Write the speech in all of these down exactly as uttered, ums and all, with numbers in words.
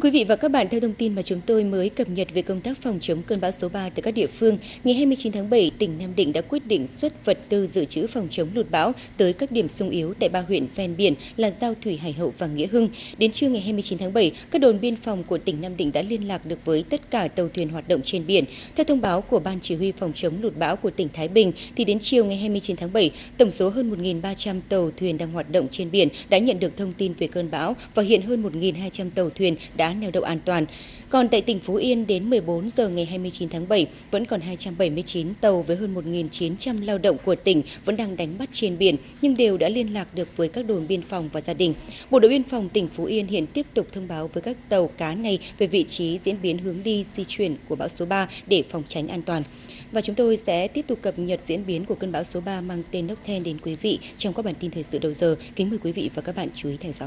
quý vị và các bạn, theo thông tin mà chúng tôi mới cập nhật về công tác phòng chống cơn bão số ba tại các địa phương, ngày hai mươi chín tháng bảy, tỉnh Nam Định đã quyết định xuất vật tư dự trữ phòng chống lụt bão tới các điểm xung yếu tại ba huyện ven biển là Giao Thủy, Hải Hậu và Nghĩa Hưng. Đến trưa ngày hai mươi chín tháng bảy, các đồn biên phòng của tỉnh Nam Định đã liên lạc được với tất cả tàu thuyền hoạt động trên biển. Theo thông báo của Ban Chỉ huy phòng chống lụt bão của tỉnh Thái Bình, thì đến chiều ngày hai mươi chín tháng bảy, tổng số hơn một nghìn ba trăm tàu thuyền đang hoạt động trên biển đã nhận được thông tin về cơn bão và hiện hơn một nghìn hai trăm tàu thuyền đã neo đậu an toàn. Còn tại tỉnh Phú Yên, đến mười bốn giờ ngày hai mươi chín tháng bảy, vẫn còn hai trăm bảy mươi chín tàu với hơn một nghìn chín trăm lao động của tỉnh vẫn đang đánh bắt trên biển, nhưng đều đã liên lạc được với các đồn biên phòng và gia đình. Bộ đội biên phòng tỉnh Phú Yên hiện tiếp tục thông báo với các tàu cá này về vị trí, diễn biến, hướng đi, di chuyển của bão số ba để phòng tránh an toàn. Và chúng tôi sẽ tiếp tục cập nhật diễn biến của cơn bão số ba mang tên Nokten đến quý vị trong các bản tin thời sự đầu giờ. Kính mời quý vị và các bạn chú ý theo dõi.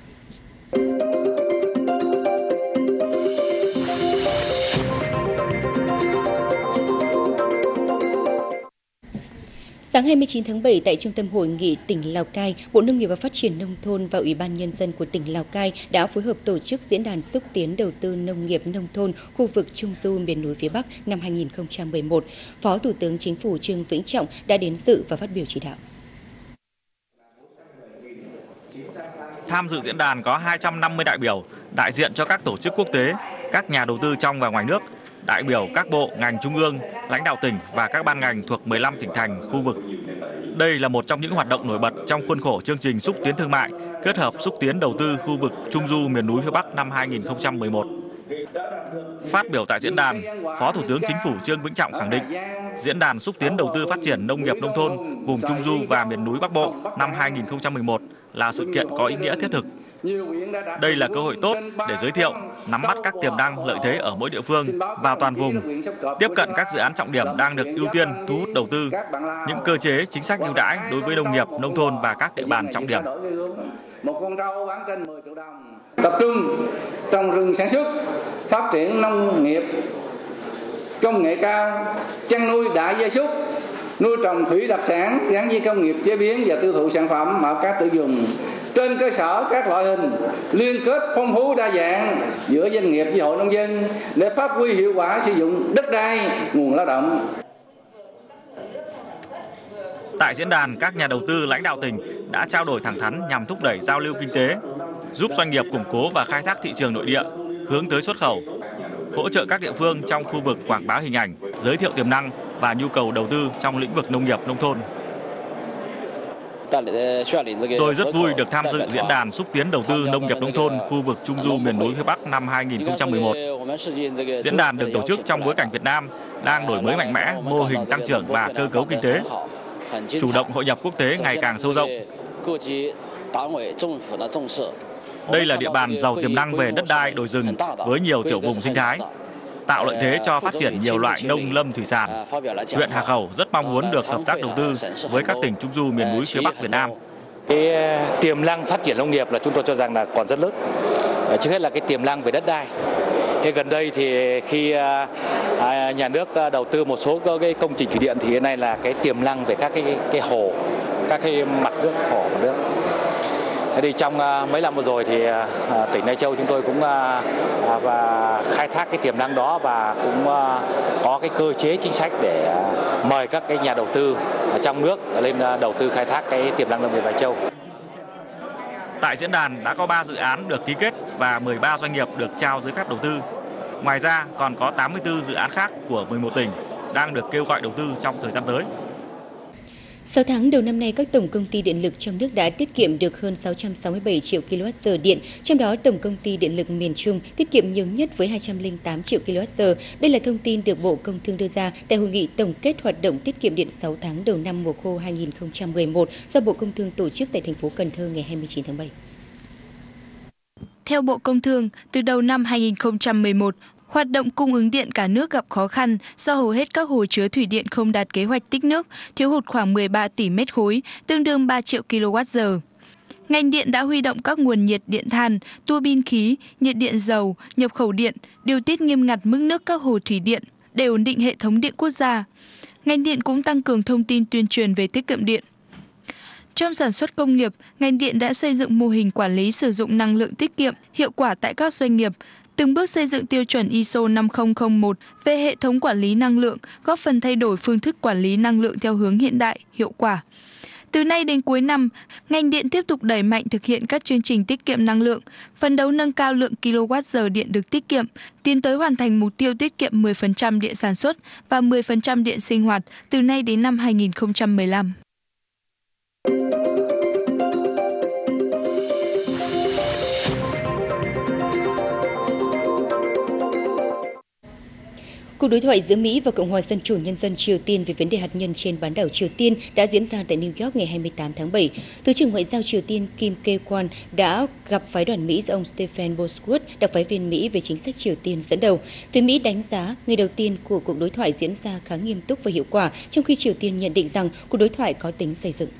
Sáng hai mươi chín tháng bảy, tại Trung tâm Hội nghị tỉnh Lào Cai, Bộ Nông nghiệp và Phát triển Nông thôn và Ủy ban Nhân dân của tỉnh Lào Cai đã phối hợp tổ chức diễn đàn xúc tiến đầu tư nông nghiệp nông thôn khu vực Trung du miền núi phía Bắc năm hai nghìn không trăm mười một. Phó Thủ tướng Chính phủ Trương Vĩnh Trọng đã đến dự và phát biểu chỉ đạo. Tham dự diễn đàn có hai trăm năm mươi đại biểu, đại diện cho các tổ chức quốc tế, các nhà đầu tư trong và ngoài nước, đại biểu các bộ, ngành trung ương, lãnh đạo tỉnh và các ban ngành thuộc mười lăm tỉnh thành, khu vực. Đây là một trong những hoạt động nổi bật trong khuôn khổ chương trình xúc tiến thương mại, kết hợp xúc tiến đầu tư khu vực Trung du miền núi phía Bắc năm hai nghìn không trăm mười một. Phát biểu tại diễn đàn, Phó Thủ tướng Chính phủ Trương Vĩnh Trọng khẳng định, diễn đàn xúc tiến đầu tư phát triển nông nghiệp nông thôn vùng Trung du và miền núi Bắc Bộ năm hai nghìn không trăm mười một là sự kiện có ý nghĩa thiết thực. Đây là cơ hội tốt để giới thiệu, nắm bắt các tiềm năng, lợi thế ở mỗi địa phương và toàn vùng, tiếp cận các dự án trọng điểm đang được ưu tiên thu hút đầu tư, những cơ chế, chính sách ưu đãi đối với nông nghiệp, nông thôn và các địa bàn trọng điểm. Tập trung trồng rừng sản xuất, phát triển nông nghiệp, công nghệ cao, chăn nuôi đại gia súc, nuôi trồng thủy đặc sản gắn với công nghiệp chế biến và tiêu thụ sản phẩm ở các tiêu dùng. Trên cơ sở các loại hình liên kết phong phú đa dạng giữa doanh nghiệp với hội nông dân để phát huy hiệu quả sử dụng đất đai, nguồn lao động. Tại diễn đàn, các nhà đầu tư, lãnh đạo tỉnh đã trao đổi thẳng thắn nhằm thúc đẩy giao lưu kinh tế, giúp doanh nghiệp củng cố và khai thác thị trường nội địa, hướng tới xuất khẩu, hỗ trợ các địa phương trong khu vực quảng bá hình ảnh, giới thiệu tiềm năng và nhu cầu đầu tư trong lĩnh vực nông nghiệp nông thôn. Tôi rất vui được tham dự diễn đàn xúc tiến đầu tư nông nghiệp nông thôn khu vực Trung du miền núi phía Bắc năm hai nghìn không trăm mười một. Diễn đàn được tổ chức trong bối cảnh Việt Nam đang đổi mới mạnh mẽ mô hình tăng trưởng và cơ cấu kinh tế, chủ động hội nhập quốc tế ngày càng sâu rộng. Đây là địa bàn giàu tiềm năng về đất đai, đồi rừng với nhiều tiểu vùng sinh thái, tạo lợi thế cho phát triển nhiều loại nông lâm thủy sản. Huyện Hà Khẩu rất mong muốn được hợp tác đầu tư với các tỉnh Trung du miền núi phía Bắc Việt Nam. Cái tiềm năng phát triển nông nghiệp là chúng tôi cho rằng là còn rất lớn. Trước hết là cái tiềm năng về đất đai. Thế gần đây thì khi nhà nước đầu tư một số cái công trình thủy điện thì hiện nay là cái tiềm năng về các cái cái hồ, các cái mặt nước, hồ mặt nước. Thế thì trong mấy năm vừa rồi thì tỉnh Lai Châu chúng tôi cũng và khai thác cái tiềm năng đó và cũng có cái cơ chế chính sách để mời các cái nhà đầu tư trong nước lên đầu tư khai thác cái tiềm năng nông nghiệp Lai Châu. Tại diễn đàn đã có ba dự án được ký kết và mười ba doanh nghiệp được trao giấy phép đầu tư. Ngoài ra còn có tám mươi tư dự án khác của mười một tỉnh đang được kêu gọi đầu tư trong thời gian tới. sáu tháng đầu năm nay, các tổng công ty điện lực trong nước đã tiết kiệm được hơn sáu trăm sáu mươi bảy triệu ki lô oát giờ điện, trong đó Tổng công ty Điện lực miền Trung tiết kiệm nhiều nhất với hai trăm lẻ tám triệu ki lô oát giờ. Đây là thông tin được Bộ Công Thương đưa ra tại hội nghị tổng kết hoạt động tiết kiệm điện sáu tháng đầu năm mùa khô hai nghìn không trăm mười một do Bộ Công Thương tổ chức tại thành phố Cần Thơ ngày hai mươi chín tháng bảy. Theo Bộ Công Thương, từ đầu năm hai nghìn không trăm mười một, hoạt động cung ứng điện cả nước gặp khó khăn do hầu hết các hồ chứa thủy điện không đạt kế hoạch tích nước, thiếu hụt khoảng mười ba tỷ mét khối, tương đương ba triệu ki lô oát giờ. Ngành điện đã huy động các nguồn nhiệt điện than, tua bin khí, nhiệt điện dầu, nhập khẩu điện, điều tiết nghiêm ngặt mức nước các hồ thủy điện để ổn định hệ thống điện quốc gia. Ngành điện cũng tăng cường thông tin tuyên truyền về tiết kiệm điện. Trong sản xuất công nghiệp, ngành điện đã xây dựng mô hình quản lý sử dụng năng lượng tiết kiệm, hiệu quả tại các doanh nghiệp, từng bước xây dựng tiêu chuẩn i ét o năm không không một về hệ thống quản lý năng lượng, góp phần thay đổi phương thức quản lý năng lượng theo hướng hiện đại, hiệu quả. Từ nay đến cuối năm, ngành điện tiếp tục đẩy mạnh thực hiện các chương trình tiết kiệm năng lượng, phấn đấu nâng cao lượng ki lô oát giờ điện được tiết kiệm, tiến tới hoàn thành mục tiêu tiết kiệm mười phần trăm điện sản xuất và mười phần trăm điện sinh hoạt từ nay đến năm hai nghìn không trăm mười lăm. Cuộc đối thoại giữa Mỹ và Cộng hòa Dân chủ Nhân dân Triều Tiên về vấn đề hạt nhân trên bán đảo Triều Tiên đã diễn ra tại New York ngày hai mươi tám tháng bảy. Thứ trưởng Ngoại giao Triều Tiên Kim Kye-kwon đã gặp phái đoàn Mỹ do ông Stephen Bosworth, đặc phái viên Mỹ về chính sách Triều Tiên dẫn đầu. Phía Mỹ đánh giá ngày đầu tiên của cuộc đối thoại diễn ra khá nghiêm túc và hiệu quả, trong khi Triều Tiên nhận định rằng cuộc đối thoại có tính xây dựng.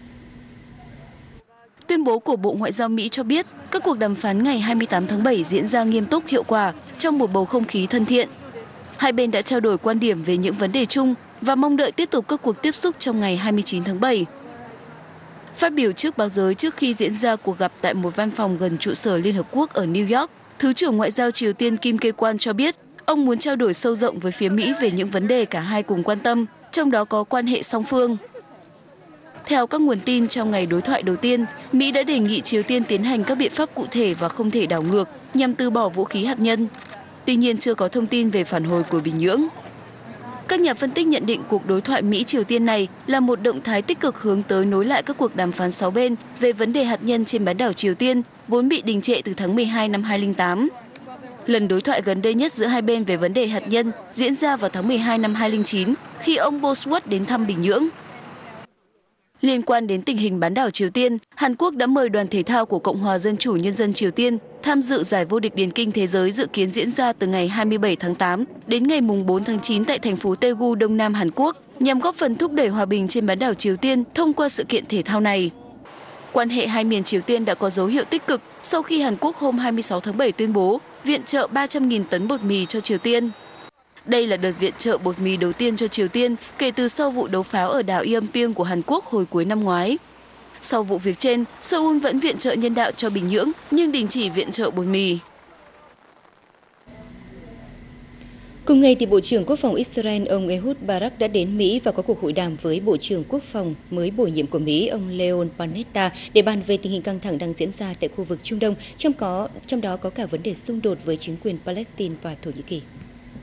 Tuyên bố của Bộ Ngoại giao Mỹ cho biết các cuộc đàm phán ngày hai mươi tám tháng bảy diễn ra nghiêm túc, hiệu quả trong một bầu không khí thân thiện. Hai bên đã trao đổi quan điểm về những vấn đề chung và mong đợi tiếp tục các cuộc tiếp xúc trong ngày hai mươi chín tháng bảy. Phát biểu trước báo giới trước khi diễn ra cuộc gặp tại một văn phòng gần trụ sở Liên Hợp Quốc ở New York, Thứ trưởng Ngoại giao Triều Tiên Kim Kye-kwon cho biết ông muốn trao đổi sâu rộng với phía Mỹ về những vấn đề cả hai cùng quan tâm, trong đó có quan hệ song phương. Theo các nguồn tin, trong ngày đối thoại đầu tiên, Mỹ đã đề nghị Triều Tiên tiến hành các biện pháp cụ thể và không thể đảo ngược nhằm từ bỏ vũ khí hạt nhân. Tuy nhiên, chưa có thông tin về phản hồi của Bình Nhưỡng. Các nhà phân tích nhận định cuộc đối thoại Mỹ-Triều Tiên này là một động thái tích cực hướng tới nối lại các cuộc đàm phán sáu bên về vấn đề hạt nhân trên bán đảo Triều Tiên, vốn bị đình trệ từ tháng mười hai năm hai nghìn không trăm lẻ tám. Lần đối thoại gần đây nhất giữa hai bên về vấn đề hạt nhân diễn ra vào tháng mười hai năm hai nghìn không trăm lẻ chín, khi ông Bosworth đến thăm Bình Nhưỡng. Liên quan đến tình hình bán đảo Triều Tiên, Hàn Quốc đã mời đoàn thể thao của Cộng hòa Dân chủ Nhân dân Triều Tiên tham dự giải vô địch điền kinh thế giới dự kiến diễn ra từ ngày hai mươi bảy tháng tám đến ngày bốn tháng chín tại thành phố Daegu, Đông Nam Hàn Quốc, nhằm góp phần thúc đẩy hòa bình trên bán đảo Triều Tiên thông qua sự kiện thể thao này. Quan hệ hai miền Triều Tiên đã có dấu hiệu tích cực sau khi Hàn Quốc hôm hai mươi sáu tháng bảy tuyên bố viện trợ ba trăm nghìn tấn bột mì cho Triều Tiên. Đây là đợt viện trợ bột mì đầu tiên cho Triều Tiên kể từ sau vụ đấu pháo ở đảo Yeonpyeong của Hàn Quốc hồi cuối năm ngoái. Sau vụ việc trên, Seoul vẫn viện trợ nhân đạo cho Bình Nhưỡng nhưng đình chỉ viện trợ bột mì. Cùng ngày, thì Bộ trưởng Quốc phòng Israel ông Ehud Barak đã đến Mỹ và có cuộc hội đàm với Bộ trưởng Quốc phòng mới bổ nhiệm của Mỹ ông Leon Panetta để bàn về tình hình căng thẳng đang diễn ra tại khu vực Trung Đông, trong, có, trong đó có cả vấn đề xung đột với chính quyền Palestine và Thổ Nhĩ Kỳ.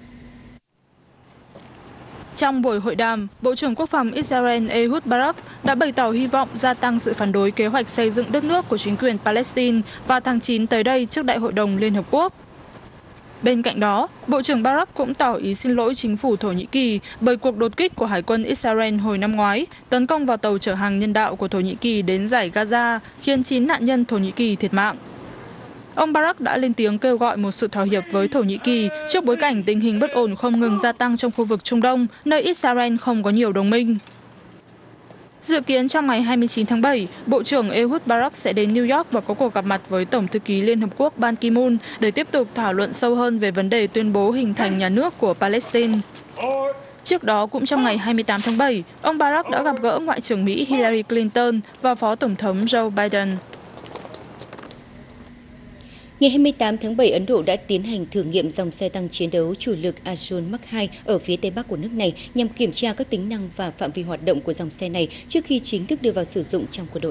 Trong buổi hội đàm, Bộ trưởng Quốc phòng Israel Ehud Barak đã bày tỏ hy vọng gia tăng sự phản đối kế hoạch xây dựng đất nước của chính quyền Palestine vào tháng chín tới đây trước Đại hội đồng Liên Hợp Quốc. Bên cạnh đó, Bộ trưởng Barak cũng tỏ ý xin lỗi chính phủ Thổ Nhĩ Kỳ bởi cuộc đột kích của Hải quân Israel hồi năm ngoái, tấn công vào tàu chở hàng nhân đạo của Thổ Nhĩ Kỳ đến dải Gaza, khiến chín nạn nhân Thổ Nhĩ Kỳ thiệt mạng. Ông Barak đã lên tiếng kêu gọi một sự thỏa hiệp với Thổ Nhĩ Kỳ trước bối cảnh tình hình bất ổn không ngừng gia tăng trong khu vực Trung Đông, nơi Israel không có nhiều đồng minh. Dự kiến trong ngày hai mươi chín tháng bảy, Bộ trưởng Ehud Barak sẽ đến New York và có cuộc gặp mặt với Tổng thư ký Liên Hợp Quốc Ban Ki-moon để tiếp tục thảo luận sâu hơn về vấn đề tuyên bố hình thành nhà nước của Palestine. Trước đó, cũng trong ngày hai mươi tám tháng bảy, ông Barak đã gặp gỡ Ngoại trưởng Mỹ Hillary Clinton và Phó Tổng thống Joe Biden. Ngày hai mươi tám tháng bảy, Ấn Độ đã tiến hành thử nghiệm dòng xe tăng chiến đấu chủ lực Arjun Mark hai ở phía tây bắc của nước này nhằm kiểm tra các tính năng và phạm vi hoạt động của dòng xe này trước khi chính thức đưa vào sử dụng trong quân đội.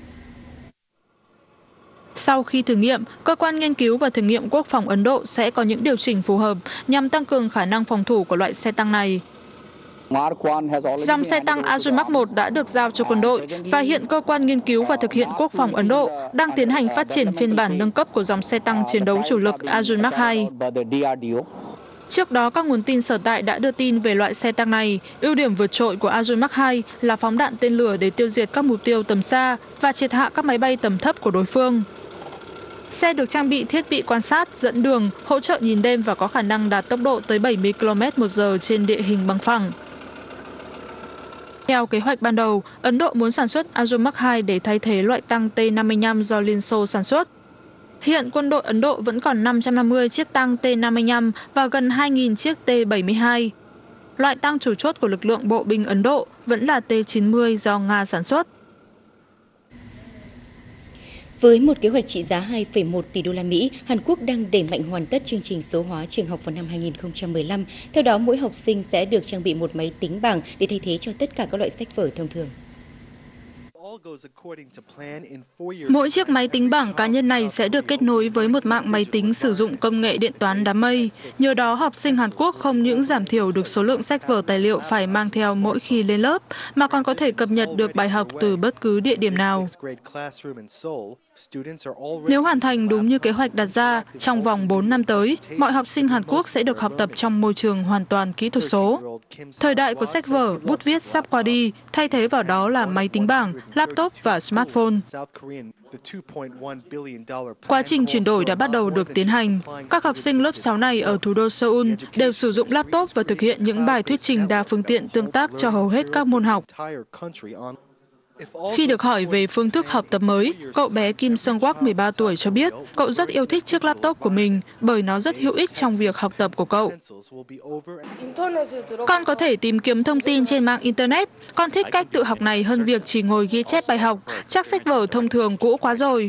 Sau khi thử nghiệm, Cơ quan Nghiên cứu và Thử nghiệm Quốc phòng Ấn Độ sẽ có những điều chỉnh phù hợp nhằm tăng cường khả năng phòng thủ của loại xe tăng này. Dòng xe tăng Arjun Mark một đã được giao cho quân đội và hiện Cơ quan Nghiên cứu và Thực hiện Quốc phòng Ấn Độ đang tiến hành phát triển phiên bản nâng cấp của dòng xe tăng chiến đấu chủ lực Arjun Mark hai. Trước đó, các nguồn tin sở tại đã đưa tin về loại xe tăng này. Ưu điểm vượt trội của Arjun Mark hai là phóng đạn tên lửa để tiêu diệt các mục tiêu tầm xa và triệt hạ các máy bay tầm thấp của đối phương. Xe được trang bị thiết bị quan sát, dẫn đường, hỗ trợ nhìn đêm và có khả năng đạt tốc độ tới bảy mươi ki lô mét một giờ trên địa hình bằng phẳng. Theo kế hoạch ban đầu, Ấn Độ muốn sản xuất Arjun Mark hai để thay thế loại tăng T năm mươi lăm do Liên Xô sản xuất. Hiện quân đội Ấn Độ vẫn còn năm trăm năm mươi chiếc tăng T năm mươi lăm và gần hai nghìn chiếc T bảy mươi hai. Loại tăng chủ chốt của lực lượng bộ binh Ấn Độ vẫn là T chín mươi do Nga sản xuất. Với một kế hoạch trị giá hai phẩy một tỷ đô la Mỹ, Hàn Quốc đang đẩy mạnh hoàn tất chương trình số hóa trường học vào năm hai nghìn không trăm mười lăm. Theo đó, mỗi học sinh sẽ được trang bị một máy tính bảng để thay thế cho tất cả các loại sách vở thông thường. Mỗi chiếc máy tính bảng cá nhân này sẽ được kết nối với một mạng máy tính sử dụng công nghệ điện toán đám mây. Nhờ đó, học sinh Hàn Quốc không những giảm thiểu được số lượng sách vở tài liệu phải mang theo mỗi khi lên lớp, mà còn có thể cập nhật được bài học từ bất cứ địa điểm nào. Nếu hoàn thành đúng như kế hoạch đặt ra, trong vòng bốn năm tới, mọi học sinh Hàn Quốc sẽ được học tập trong môi trường hoàn toàn kỹ thuật số. Thời đại của sách vở, bút viết sắp qua đi, thay thế vào đó là máy tính bảng, laptop và smartphone. Quá trình chuyển đổi đã bắt đầu được tiến hành. Các học sinh lớp sáu này ở thủ đô Seoul đều sử dụng laptop và thực hiện những bài thuyết trình đa phương tiện tương tác cho hầu hết các môn học. Khi được hỏi về phương thức học tập mới, cậu bé Kim Sung-wak mười ba tuổi cho biết cậu rất yêu thích chiếc laptop của mình bởi nó rất hữu ích trong việc học tập của cậu. Con có thể tìm kiếm thông tin trên mạng Internet. Con thích cách tự học này hơn việc chỉ ngồi ghi chép bài học. Chắc sách vở thông thường cũ quá rồi.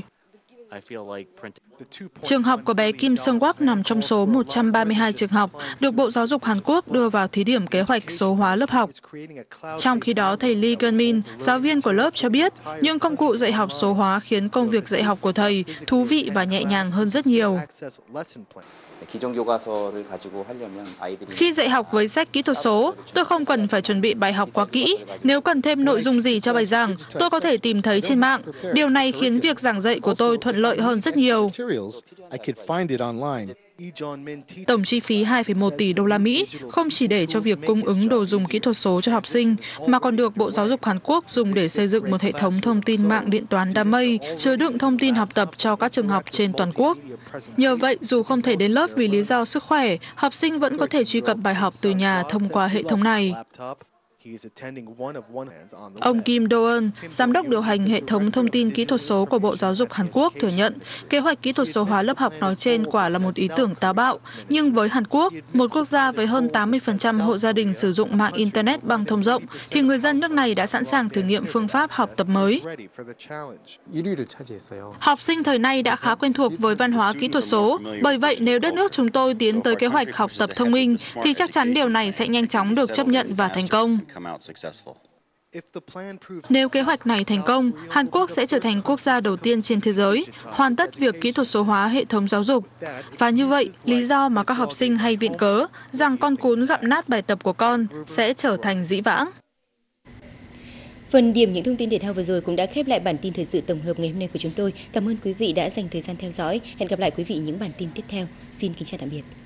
Trường học của bé Kim Sung-wak nằm trong số một trăm ba mươi hai trường học được Bộ Giáo dục Hàn Quốc đưa vào thí điểm kế hoạch số hóa lớp học. Trong khi đó, thầy Lee Geun-min, giáo viên của lớp cho biết, những công cụ dạy học số hóa khiến công việc dạy học của thầy thú vị và nhẹ nhàng hơn rất nhiều. Khi dạy học với sách kỹ thuật số, tôi không cần phải chuẩn bị bài học quá kỹ. Nếu cần thêm nội dung gì cho bài giảng, tôi có thể tìm thấy trên mạng. Điều này khiến việc giảng dạy của tôi thuận lợi hơn rất nhiều. Tổng chi phí hai phẩy một tỷ đô la Mỹ không chỉ để cho việc cung ứng đồ dùng kỹ thuật số cho học sinh, mà còn được Bộ Giáo dục Hàn Quốc dùng để xây dựng một hệ thống thông tin mạng điện toán đám mây, chứa đựng thông tin học tập cho các trường học trên toàn quốc. Nhờ vậy, dù không thể đến lớp vì lý do sức khỏe, học sinh vẫn có thể truy cập bài học từ nhà thông qua hệ thống này. Ông Kim Do-eun, giám đốc điều hành hệ thống thông tin kỹ thuật số của Bộ Giáo dục Hàn Quốc thừa nhận, kế hoạch kỹ thuật số hóa lớp học nói trên quả là một ý tưởng táo bạo. Nhưng với Hàn Quốc, một quốc gia với hơn tám mươi phần trăm hộ gia đình sử dụng mạng Internet băng thông rộng, thì người dân nước này đã sẵn sàng thử nghiệm phương pháp học tập mới. Học sinh thời nay đã khá quen thuộc với văn hóa kỹ thuật số. Bởi vậy, nếu đất nước chúng tôi tiến tới kế hoạch học tập thông minh, thì chắc chắn điều này sẽ nhanh chóng được chấp nhận và thành công. Nếu kế hoạch này thành công, Hàn Quốc sẽ trở thành quốc gia đầu tiên trên thế giới hoàn tất việc kỹ thuật số hóa hệ thống giáo dục. Và như vậy, lý do mà các học sinh hay viện cớ rằng con cún gặm nát bài tập của con sẽ trở thành dĩ vãng. Phần điểm những thông tin thể thao vừa rồi cũng đã khép lại bản tin thời sự tổng hợp ngày hôm nay của chúng tôi. Cảm ơn quý vị đã dành thời gian theo dõi. Hẹn gặp lại quý vị những bản tin tiếp theo. Xin kính chào tạm biệt.